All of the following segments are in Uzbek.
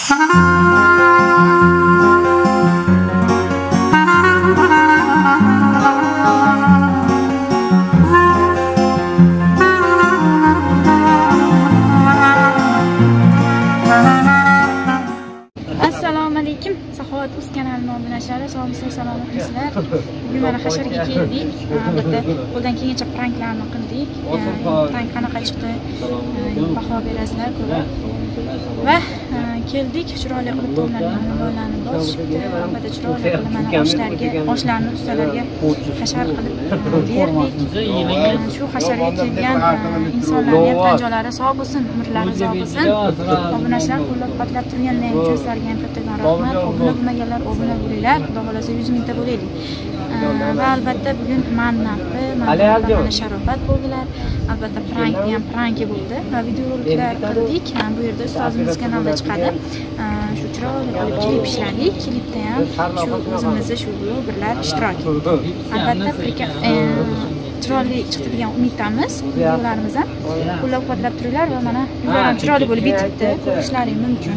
Assalomu alaykum. Saxovat Uz kanalining obunachilari, sog'misizlar, salomatmisizlar? Bugun mana hasharga keldik. Albatta qo'ldan kelgancha pranklarni qildik. Prank qanaqa chiqdi, baho berasizlar ko'rib. Va keldik, chiroyli qilib tomlarni loylarni bosishibdi. Albatta chiroyli qilib mana oshlarni ustalarga hashar qilib berdik. Shu hasharga kelgan insonlarning ham tan joylari sog' bo'lsin, umrlari uzoq bo'lsin. Obunachilar qo'llab-quvvatlab turganlar uchun sizlarga ham kattakon rahmat. Obuna bo'lmaganlar obuna bo'linglar. Xudo xolasa 100 mingta bo'laylik. Va albatta bugun mannafi, mana sharofat bo'ldilar. Albatta prankni ham pranki bo'ldi va videoroliklar qildik. Bu yerda ustozimiz kanalda chiqadi. Shu chiroyli qilib klip ishladik. Klipda ham shu o'zimizning shu blogerlar ishtirok etdi. Albatta chiroyli chiqdi degan umiddamiz. Videolarimiz ham qo'llab-quvvatlab turinglar va mana videolar chiroyli bo'lib bitibdi. Ko'rishlaring mumkin.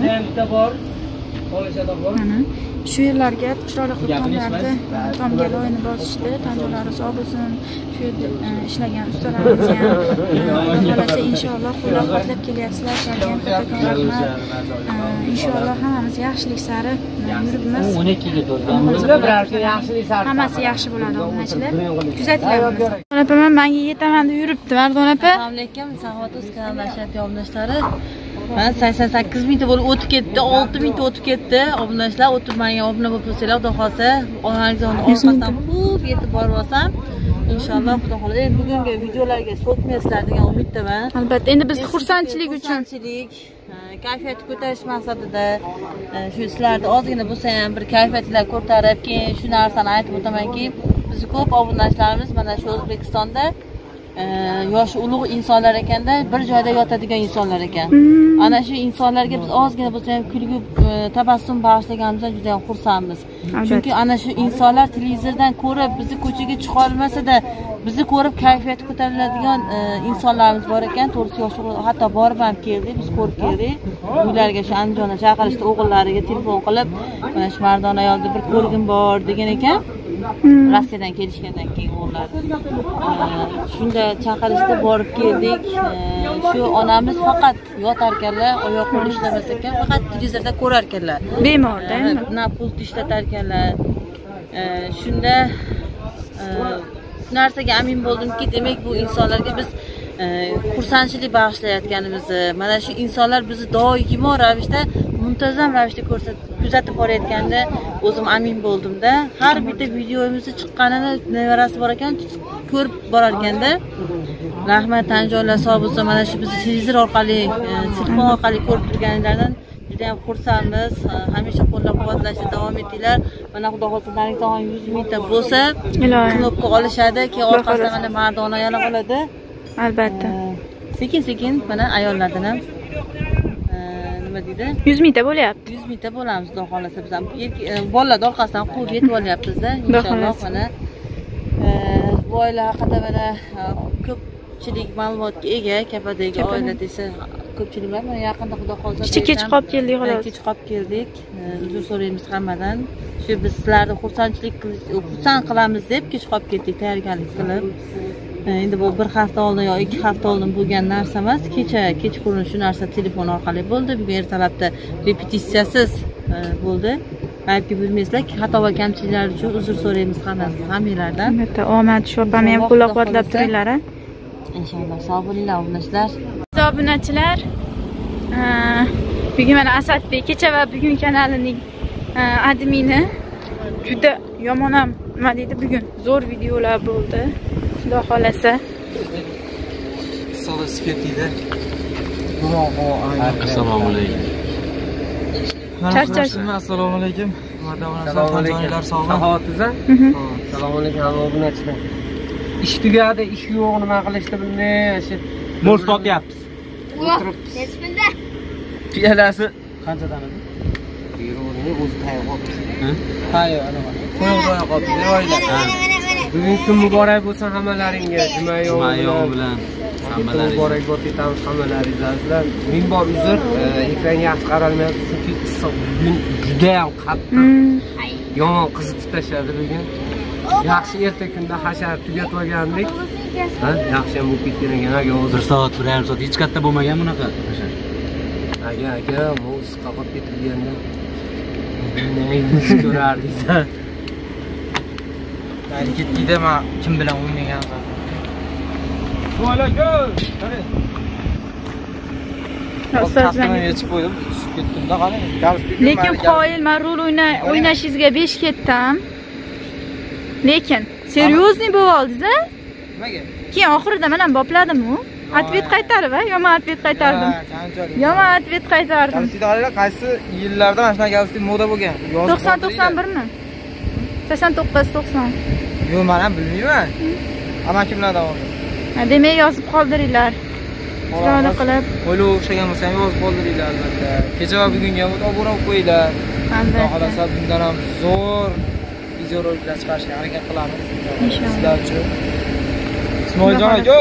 Mana shu yerlarga chiroyli qilib tomga loyini bosishdi. Tan joylari sog' bo'lsin. Shu yerda ishlagan ustalarimiz ham xolasa inshaalloh qo'llab-quvvatlab kelyapsizlar. Sizlarga ham kattakon rahmat. Inshaalloh hammamiz yaxshilik sari yuribmiz. 12 ga to'ldi. Hammasi yaxshi bo'ladi obunachilar. Kuzatinglar. Opa, menga yetaman deb yuribdi, Mardon opa. Assalomu alaykum. Saxovat Uz kanalida ishlayotgan obunachilari. Mana 88 mingta bo'lib o'tib ketdi, 6 mingta o'tib ketdi. Obunachilar o'tirmanga obuna bo'lib tursangiz, xudo xolsa, onangizning orqasidan xo'p yetib borib olsam, inshaalloh xudo xolasa bugungi videolarga so'tmaysizlar degan umiddaman. Albatta, endi biz xursandchilik uchun, kayfiyatni ko'tarish maqsadida shu sizlarni ozgina bo'lsa ham bir kayfiyatlar ko'tarib, keyin shu narsani aytib o'tamanki, biz ko'p obunachilarimiz mana shu O'zbekistonda yoshi ulug' insonlar ekanda, bir joyda yotadigan insonlar ekan. Ana shu insonlarga biz ozgina bo'lsa ham kulgu, tabassum bag'ishlaganimizdan juda ham xursandmiz. Chunki ana shu insonlar televizordan ko'rib, bizni ko'chaga chiqa olmasa-da, bizni ko'rib kayfiyat ko'tariladigan insonlarimiz bor ekan. To'g'risi yoshi hatto borib ham keldik, biz ko'rib keldik. Uylarga shu Andijonda chaqirishdi, o'g'illariga telefon qilib, mana shu Mardon ayolda bir ko'rgim bor degan ekan. Rossiyadan kelishgandan keyin o'g'illar. Shunda chaqirishda borib keldik. Shu onamiz faqat yotar ekanlar, oyoq qo'li ishlamas ekan, faqat televizorda ko'rar ekanlar. Bemorda, na pult ishlatar ekanlar. Shunda narsaga amin bo'ldimki, demak bu insonlarga biz xursandchilik bag'ishlayotganimizni, mana shu insonlar bizni doimo ravishda, muntazam ravishda kuzatib borayotganda o'zim amin bo'ldimda. Har bitta videomizni chiqqanini nevarasi bor ekan, ko'rib borar ekanda. Rahmat, tan joylar sog' bo'lsin. Mana shu bizni televizor orqali, telefon orqali ko'rib turganlardan juda ham xursandmiz. Hamisha qo'llab-quvvatlashda davom etinglar. Mana xudo xolasa narig'dan 100 mingta bo'lsa, knopka olishadi, keyin orqasidan mana Mardon ayollar oladi. Albatta. Sekin-sekin mana ayollardan ham nima deydi? 100 mingta bo'lyapti. 100 mingta bo'lamiz, xudo xolasa biz ham bolalar orqasidan quvib yetib olyapmiz-da, inshaalloh. Mana bu oila haqida mana ko'pchilik ma'lumotga ega, Kapadagi oila desa ko'pchiliklar mana yaqinda xudo xolasa kech qolib keldik xolos. Kech qolib keldik. Uzr so'raymiz hammadan. Shu biz sizlarni xursand qilamiz deb kech qolib ketdik, tayyorgarlik qilib. Endi bu bir hafta oldin yo 2 hafta oldin bo'lgan narsa emas. Kechqurun shu narsa telefon orqali bo'ldi. Bugun ertalabda repetitsiyasiz bo'ldi. Aybga bo'lmaysizlar, xato va kamchiliklar uchun uzr so'raymiz hammanglardan. Albatta, omad shu opamni ham qo'llab-quvvatlab turinglar. Inshaalloh sog' bo'linglar obunachilar. Obunachilar, bugun mana Asadbek kecha va bugun kanalining admini juda yomon ham nima deydi, bugun zo'r videolar bo'ldi. Xudo xolasa. Assalomu alaykum. Charchash. Assalomu alaykum. Assalomu alaykum. Saxovatizda. Assalomu alaykum obunachilar. Ish tugadi, ish yo'q, nima qilishni bilmay, shu Mol sotyapmiz. o'tiribmiz. Bismillah. Piyalasi Qanchadan edi? Yuruvini o'zi tayyorlab. Tayyor, ana bor. Qo'yib qo'yib bugungi kun muborak bo'lsin hammalaringga. Juma yo'q bilan muborak bo'lsin hamalaringizga. Ming bor uzr, ekran yaxshi qaralmayapti chunki issiq, bugun juda ham qattiq. Yomon qizitib tashladi bugun. Yaxshi erta kunda hashar tugatib olgandik. Ha, yaxshi ham bo'lib ketgan ekan aka hozir. 1 soat, 1,5 soat hech katta bo'lmagan bunaqa. Aka, bu issiqqa qolib ketilganda nima ko'rardingiz-a? Hareketda men kim bilan o'ynaganman. Yechib qo'ydim, tushib ketdim-da qarang. Lekin qoyil, men rol o'ynashingizga 5 ketdim. Lekin seryozni bo'lib oldiz-a? Nimaga? Keyin oxirida men ham bopladim-ku. Atvet qaytarib, yomon atvet qaytardim. Yomon atvet qaytardim. Galsitlarlar qaysi yillarda mana shunaqa galsit moda bo'lgan? 90-91 mi? 89-90. Yo'q, men ham bilmayman. Ammo kimlar davom Demak, yozib qoldiringlar. Chiroyli qilib. Qo'yli o'xshagan bo'lsa ham yozib qoldiringlar albatta. Kecha va bugunga obuna olib qo'yinglar. Albatta. Xohlasa bundan ham zo'r videoroliklar chiqarishga harakat qilamiz. Sizlar uchun. Ismoiljon aka.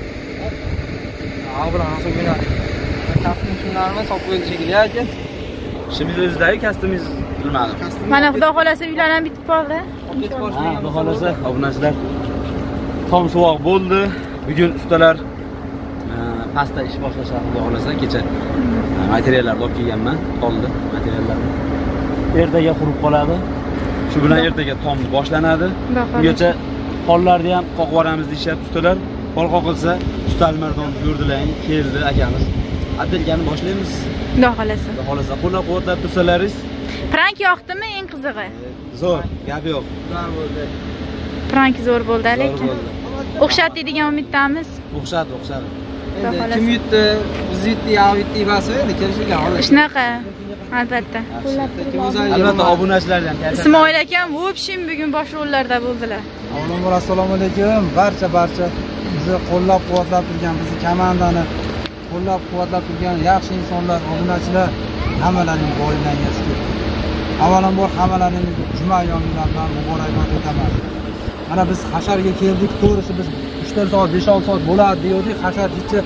Bilan hisob o'ynadi. Kastim shunlarni solib qo'ydi shekilli aka. Ishimiz o'zidagi kastingiz bilmadim. Mana xudo xolasa uylar ham bitib qoldi. Xudo xolasa, obunachilar. Tom suvoq bo'ldi. Bugun ustalar pasta ish boshlashadi xudo xolasa. Kecha materiallarni olib kelganman. Qoldi materiallarni. Ertaga qurib qoladi. Shu bilan ertaga tom boshlanadi. Ungacha hollarni ham qoqib yuboramiz deyapti ustalar. Qol qoqilsa, ustalmardon ko'rdilaring, keldi akamiz. Atletgani boshlaymiz. Xudo xolasa. Xudo xolasa qo'llab-quvvatlab tursalaringiz. Prank yoqdimi eng qizig'i? Zo'r, gap yo'q. Zo'r bo'ldi. Prank zo'r bo'ldi lekin. O'xshatdi degan umiddamiz. O'xshadi. Endi kim yutdi? Biz yutdi, yo yutdi emas endi kelishgan holat. Shunaqa. Albatta. Albatta obunachilardan. Ismoil akam vobshim bugun bosh rollarda bo'ldilar. Avvalambor assalomu alaykum. Barcha bizni qo'llab-quvvatlab turgan, bizni komandani qo'llab-quvvatlab turgan yaxshi insonlar, obunachilar hammalaring boyidan yashdi. Avvalambor hammalaring juma yo'llaridan muborakbod etaman. Mana biz hasharga keldik, to'g'risi biz 3 soat, 5 soat bo'ladi dedik, hashar hechchi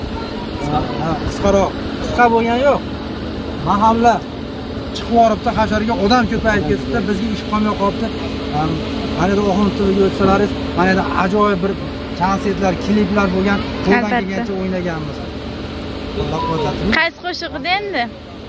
qisqa bo'lgan yo'q. Mahalla chiqib yoribdi, hasharga odam ko'payib ketdi, bizga ish qolmay qolibdi. Mana bu o'g'il tiliga o'tsalaringiz, mana bu ajoyib bir konsertlar, kliplar bo'lgan, qo'ldan kelgancha o'ynaganmiz. Qaysi qo'shiqda endi?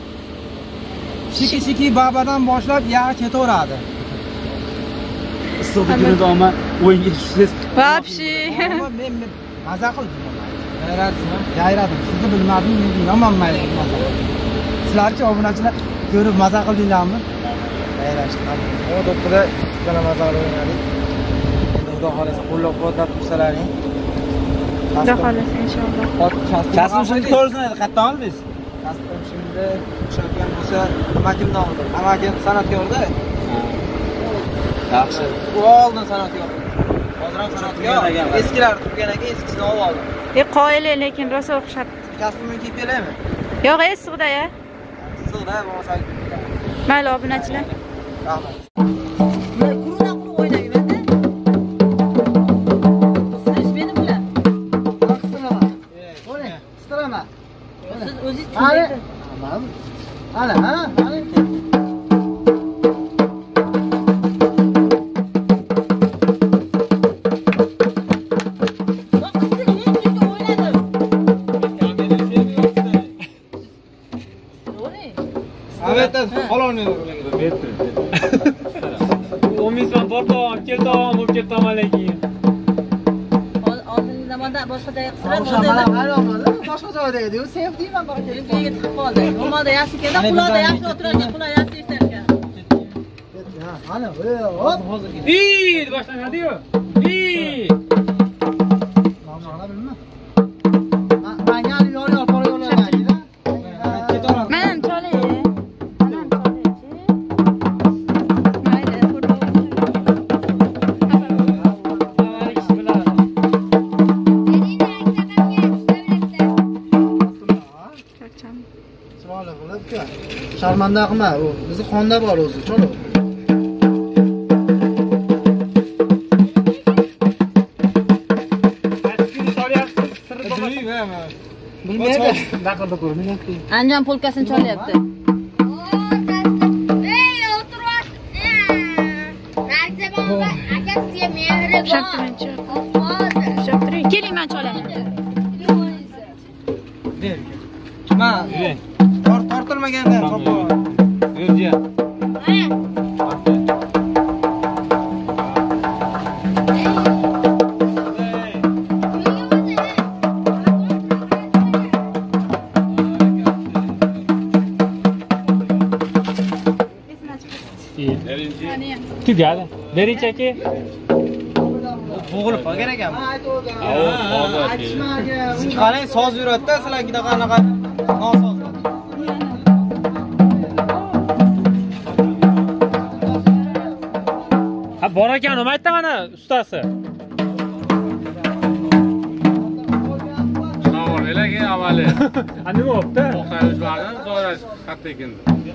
Shiki babadan boshlab yaga ketaveradi. Issiqda kunida omma o'yinga tushsiz. Vobshi. Men maza qildim. Gayradim. Sizni bilmadim, men yomon mayli. Sizlarchi obunachilar ko'rib maza qildinglarmi? Gayrashdi. O do'ppida issiqqina maza o'ynadik. Endi xudo xolasa qo'llab-quvvatlab tursalaring. Xudo xolasa inshaalloh. Kasbim shunday ko'rsana, qayerdan oldingiz? Kasbim shunda o'xshatgan bo'lsa, amakim oldim. Amakim san'atkorda. Yaxshi. U oldin san'atkor. Hozir ham san'atkor. Eskilar turgan ekan, eskisini olib oldim. Qoyil lekin rosa o'xshatdi. Kasbimni kiyib kelaymi? Yo'q, issiqda-ya. Issiqda bo'lmasa. Mayli obunachilar. Rahmat. Quruqdan quruq o'ynayman-da. Siz meni bilan. Qistirama. Siz o'zingiz tushundingiz. Ana, Omisan bordim, keldim, lekin. Oldin zamonda boshqa joyga boshqa joyda edi-ku, sevdingman bor kelib. Yerga chiqib qoldi. Normalda yaxshi keldi, quloqda yaxshi o'tirarkan, quloq yaxshi eshitarkan. Ana, hozir. Boshlanadi-yu. Mana bilma. Menga yo'l pora yo'llaydi. Men chole. Mayli, foto. Chiroyli qilib-ku. Sharmanda qilma, u bizni qonda bor o'zi, cholo. Bilmaydi. Naqlda ko'rmayapti. Anjom polkasini cholyapti. Shaptirinchi. Shaptiring. Keling, men cholaman. Ber. Ma, tortilmaganda qo'pol. Yo'q, Tugadi. Berinchi aka. Bo'g'ilib qolgan ekan. Qarang, soz yuradi-da, sizlarga qanaqa nosoz. Ha, bor ekan, nima aytdi mana ustasi? Navalarga amali. Ha, nima bo'pti? O'qituvchilarning doirasi katta ekan.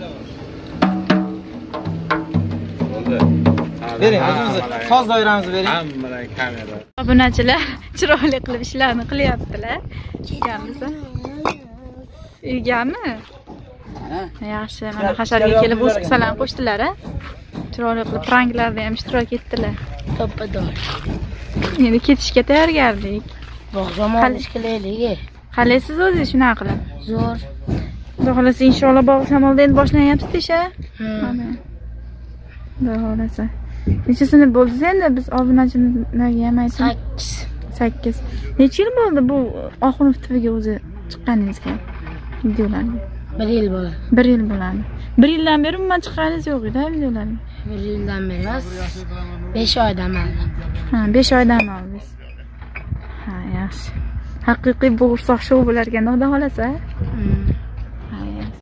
Bering, o'zimizni soz doiramizni bering. Hammalar kamera. Obunachilar chiroyli qilib ishlarni qilyaptilar. Kelganmiz. Uygami? Yaxshi, mana hasharga kelib o'z qisalarini qo'shdilar, a? Chiroyli qilib pranklarda ham ishtirok etdilar. To'ppador. Endi ketishga tayyorgarlik. Bog'zam olish qilaylik. Qalaysiz o'zingiz shunaqa qilib? Zo'r. Xudo xohlasa inshaalloh bog' shamolda endi boshlanyapsiz a? Mana. Xudo xohlasa. Necha sinf bo'ldingiz endi biz obunachilarga ham aytdim. 8. Necha yil bo'ldi bu Oxunov TVga o'zi chiqqaningizga? Videolarga. 1 yil bo'ldi. 1 yil bo'ladi. 1 yildan beri umuman chiqqaningiz yo'q edi videolarga. 1 yildan beri emas, 5 oydan oldi. Ha, 5 oydan oldingiz. Ha, yaxshi. Haqiqiy bo'g'irsoq shou bo'lar ekan, xudo xolasa. Ha, yaxshi.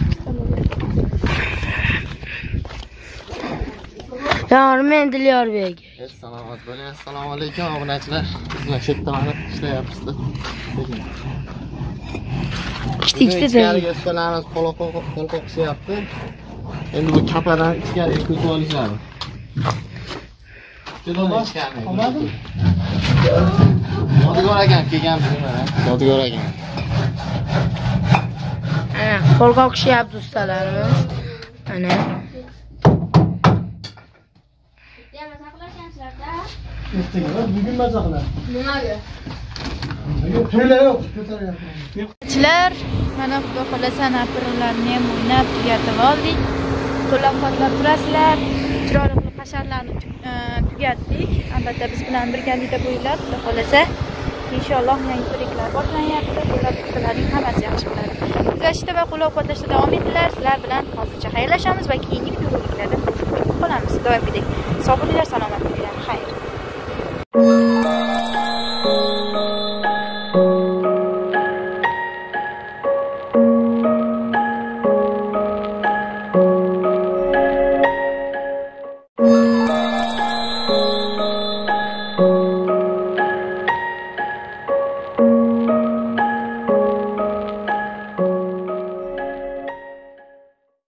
Men Dilyorbek. Salomat bo'ling. Assalomu alaykum obunachilar. Biz chetdan ishlayapmiz-da. Ichkariga ishlarimiz qo'l qo'qishyapti. Endi bu kapadan ichkariga ko'chib olishadi. Juda boshqami? Olmadimi? Yodgor akam kelganmiz mana. Yodgor akam. Qo'l qoqishyapti ustalarimiz. Mana. Bugun maza qilamiz. Nimaga? Chilar, mana xudo xolasa napirlarni ham o'ynab tugatib oldik. Qo'llab-quvvatlab turasizlar. Chiroyli qilib hasharlarni tugatdik. Albatta biz bilan birgalikda bo'ylab xudo xolasa inshaalloh yangi proyektlar boshlanyapti. Qo'llab-quvvatlarning hammasi yaxshi bo'ladi. Kuzatishda va qo'llab-quvvatlashda davom etinglar. Sizlar bilan hozircha xayrlashamiz va keyingi videolarda qolamiz. Doimgidek sog' bo'linglar, salomat bo'linglar. Xayr.